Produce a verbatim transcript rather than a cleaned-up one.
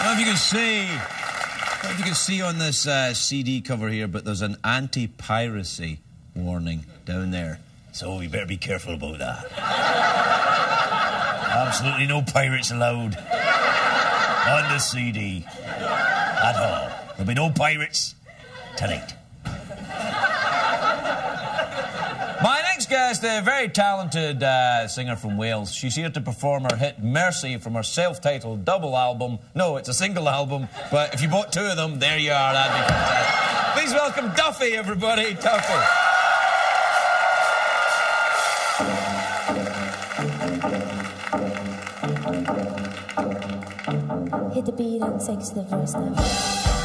I don't know if you can see, I don't know if you can see on this uh, C D cover here, but there's an anti-piracy warning down there. So we better be careful about that. Absolutely no pirates allowed on the C D at all. There'll be no pirates tonight. My next guest, a very talented uh, singer from Wales. She's here to perform her hit Mercy from her self-titled double album. No, it's a single album, but if you bought two of them, there you are. That'd be fantastic. Please welcome Duffy, everybody. Duffy. Hit the beat and sing to the verse now.